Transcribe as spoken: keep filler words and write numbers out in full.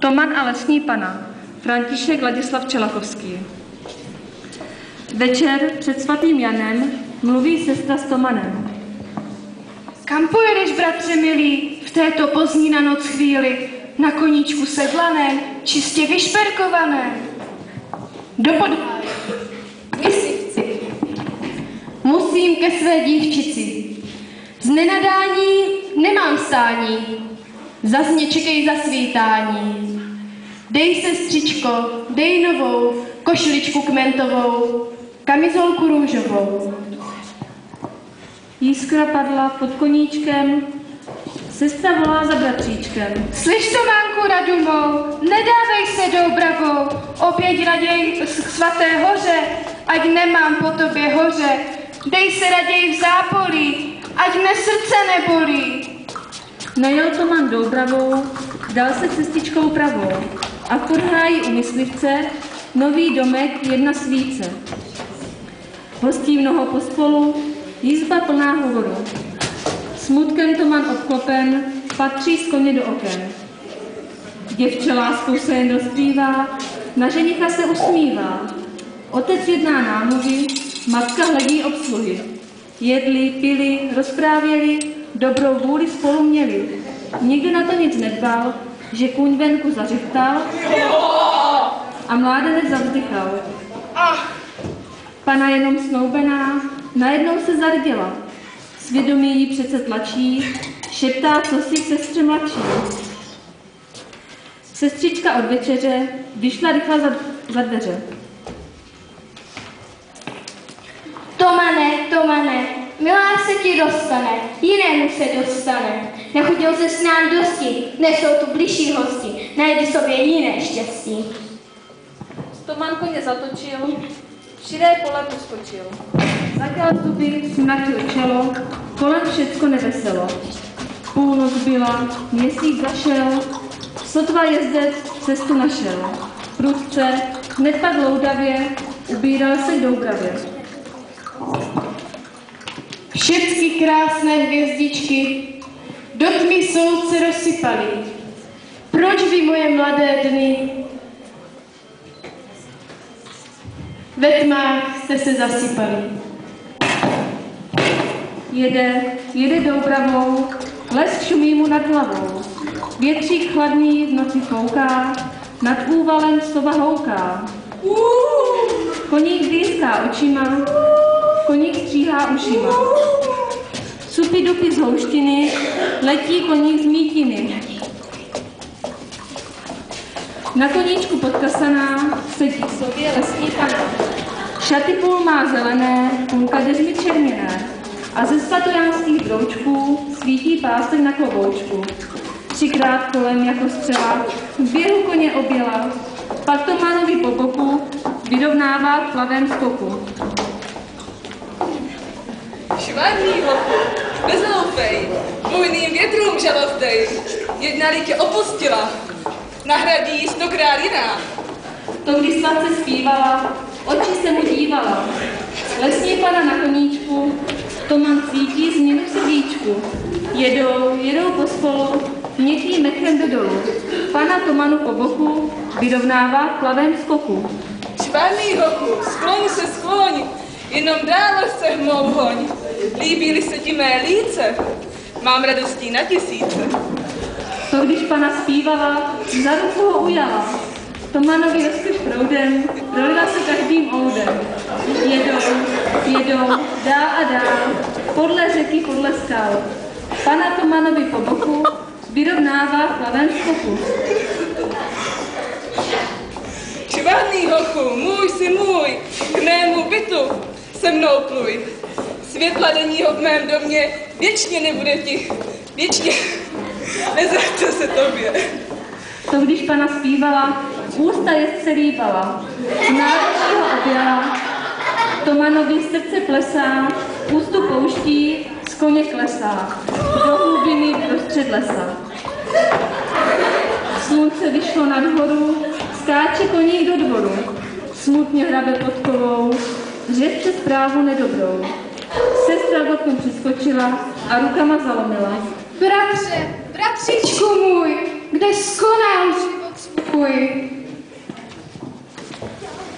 Toman a lesní pana, František Ladislav Čelachovský. Večer před svatým Janem mluví sestra s Tomanem. Kam pojedeš, bratře milý, v této pozdní na noc chvíli, na koníčku sedlaném, čistě vyšperkovaném? Do podváje, vysivci. Musím ke své dívčici. Z nenadání nemám stání, zas mě čekej za svítání. Dej, sestřičko, dej novou, košiličku kmentovou, kamizolku růžovou. Jiskra padla pod koníčkem, sestra volá za bratříčkem. Slyš, Tománku, radu mou, nedávej se doubravou, opět raději k svaté hoře, ať nemám po tobě hoře. Dej se raději v zápolí, ať mne srdce nebolí. Najel Toman doubravou, dal se cestičkou pravou a v podháji u myslivce nový domek, jedna svíce. Hostí mnoho pospolu, jizba plná hovoru. Smutkem Toman obklopen, patří z koně do oken. Děvče láskou se jen rozplývá, na ženicha se usmívá. Otec jedná námluvy, matka hledí obsluhy. Jedli, pili, rozprávěli, dobrou vůli spolu měli. Nikdo na to nic nedbal, že kůň venku zařichtal a mládenec zavzdychal. Pana jenom snoubená najednou se zarděla. Svědomí jí přece tlačí, šeptá cosi k sestře mladší. Sestřička od večeře vyšla rychle za, za dveře. Tomane, Tomane, milá se ti dostane, jinému se dostane. Nechodil se s nám dosti, nesou tu bližší hosti, najdi sobě jiné štěstí. Toman koně zatočil, širé pole poskočil. Zakal zuby, smračil čelo, kolem všecko neveselo. Půlnoc byla, měsíc zašel, sotva jezdec cestu našel. Prudce, hned pak loudavě, ubíral se k Doubravě. Všecky krásné hvězdičky do tmy soudce rozsypaly. Proč vy, moje mladé dny, ve tmách jste se zasypali? Jede, jede Doubravou, les šumí mu nad hlavou. Větřík chladný v noci fouká, nad úvalem sova houká. Koník blízká očima, koník stříhá ušima. Supy dupy z houštiny, letí koník z mítiny. Na koníčku podkasaná sedí k sobě lesní pana. Šaty půl má zelené, půlka deřmi černěné a ze svatojánských broučků svítí pásek na kloboučku. Třikrát kolem jako střela, v běhu koně objela, pak Tomanovi po boku vyrovnává v plavém skoku. Švárný hochu, bezloupej, bujným větrům žalozdej, jedna-li tě opustila, nahradí ji stokrát jiná. To když sladce zpívala, oči se mu dívala. Lesní pana na koníčku, Toman cítí změnu v srdíčku. Jedou, jedou pospolu, měkkým mechem do dolu. Pana Tomanu po boku vyrovnává v plavém skoku. Švárný hochu, skloň se, skloň, jenom dále se hmou hoň. Líbí-li se ti mé líce, mám radostí na tisíce. To když pana zpívala, za ruku ho ujala. Tomanovi rozkrč proudem, prolila se každým oudem. Jedou, jedou, dál a dál, podle řeky, podle skal. Pana Tomanovi po boku vyrovnává v plavém skoku. Švárný hochu, můj si můj, k mému bytu se mnou pluj. Světla denního v mém domě věčně nebude ti, věčně nezachce se tobě. To když pana zpívala, ústa jezdce líbala, náručí ho objala, Tomanovi srdce plesá, ústu pouští, z koně klesá, do hlubiny prostřed lesa. Slunce vyšlo nad horu, skáče koník do dvoru, smutně hrabe podkovou, řeče zprávu nedobrou. Sestra k oknu přiskočila a rukama zalomila. Bratře, bratříčku můj, kde skonal život svůj? Dělej.